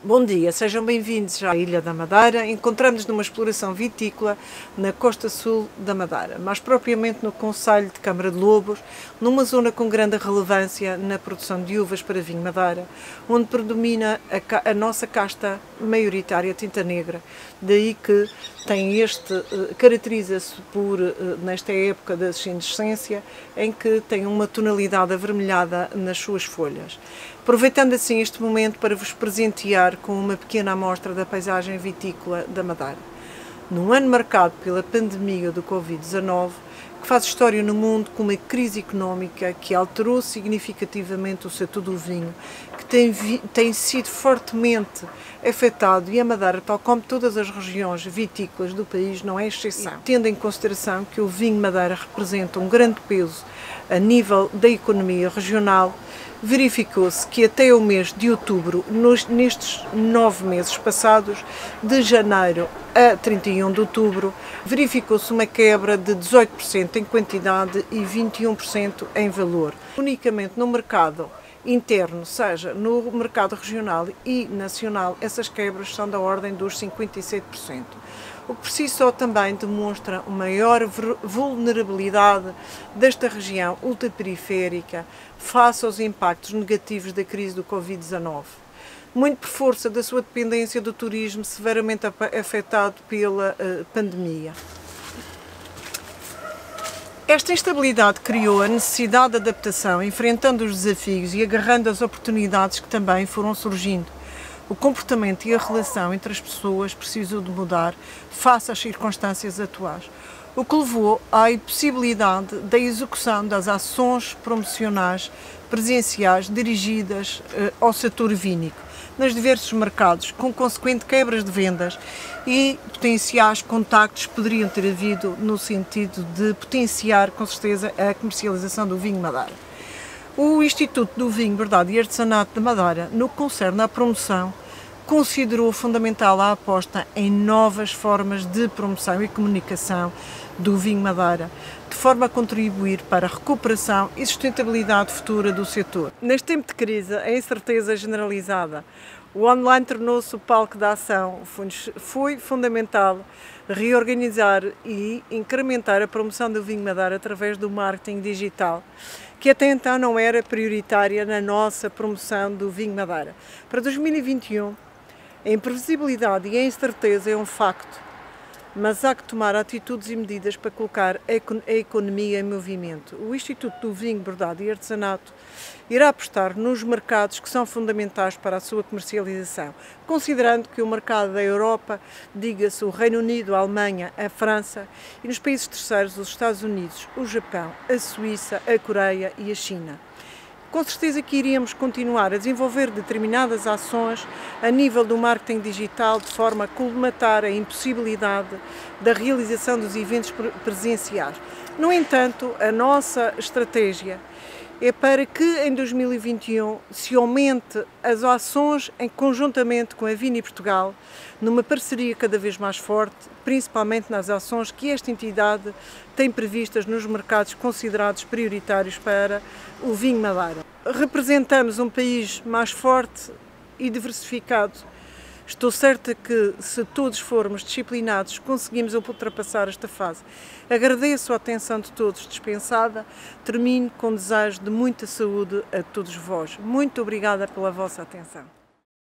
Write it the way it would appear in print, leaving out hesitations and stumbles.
Bom dia, sejam bem-vindos à Ilha da Madeira. Encontramos-nos numa exploração vitícola na costa sul da Madeira, mais propriamente no concelho de Câmara de Lobos, numa zona com grande relevância na produção de uvas para vinho Madeira, onde predomina a nossa casta maioritária tinta negra. Daí que caracteriza-se por, nesta época da senescência, em que tem uma tonalidade avermelhada nas suas folhas. Aproveitando assim este momento para vos presentear com uma pequena amostra da paisagem vitícola da Madeira. Num ano marcado pela pandemia do Covid-19, que faz história no mundo com uma crise económica que alterou significativamente o setor do vinho, que tem sido fortemente afetado, e a Madeira, tal como todas as regiões vitícolas do país, não é exceção. Tendo em consideração que o vinho Madeira representa um grande peso a nível da economia regional, verificou-se que até o mês de outubro, nestes 9 meses passados, de janeiro a 31 de outubro, verificou-se uma quebra de 18% em quantidade e 21% em valor. Unicamente no mercado interno, seja no mercado regional e nacional, essas quebras são da ordem dos 57%. O que por si só também demonstra uma maior vulnerabilidade desta região ultraperiférica face aos impactos negativos da crise do Covid-19. Muito por força da sua dependência do turismo severamente afetado pela pandemia. Esta instabilidade criou a necessidade de adaptação, enfrentando os desafios e agarrando as oportunidades que também foram surgindo. O comportamento e a relação entre as pessoas precisou de mudar face às circunstâncias atuais, o que levou à impossibilidade da execução das ações promocionais presenciais dirigidas ao setor vínico, nos diversos mercados, com consequente quebras de vendas e potenciais contactos que poderiam ter havido no sentido de potenciar, com certeza, a comercialização do vinho Madeira. O Instituto do Vinho, Verdade e Artesanato de Madeira, no que concerne à promoção, considerou fundamental a aposta em novas formas de promoção e comunicação do vinho Madeira, de forma a contribuir para a recuperação e sustentabilidade futura do setor. Neste tempo de crise, a incerteza generalizada, o online tornou-se o palco da ação. Foi fundamental reorganizar e incrementar a promoção do vinho Madeira através do marketing digital, que até então não era prioritária na nossa promoção do vinho Madeira. Para 2021, a imprevisibilidade e a incerteza é um facto, mas há que tomar atitudes e medidas para colocar a economia em movimento. O Instituto do Vinho, Verdade e Artesanato irá apostar nos mercados que são fundamentais para a sua comercialização, considerando que o mercado da Europa, diga-se o Reino Unido, a Alemanha, a França, e nos países terceiros, os Estados Unidos, o Japão, a Suíça, a Coreia e a China. Com certeza que iríamos continuar a desenvolver determinadas ações a nível do marketing digital, de forma a colmatar a impossibilidade da realização dos eventos presenciais. No entanto, a nossa estratégia é para que em 2021 se aumente as ações conjuntamente com a Vini Portugal, numa parceria cada vez mais forte, principalmente nas ações que esta entidade tem previstas nos mercados considerados prioritários para o vinho Madeira. Representamos um país mais forte e diversificado. Estou certa que, se todos formos disciplinados, conseguimos ultrapassar esta fase. Agradeço a atenção de todos dispensada. Termino com desejo de muita saúde a todos vós. Muito obrigada pela vossa atenção.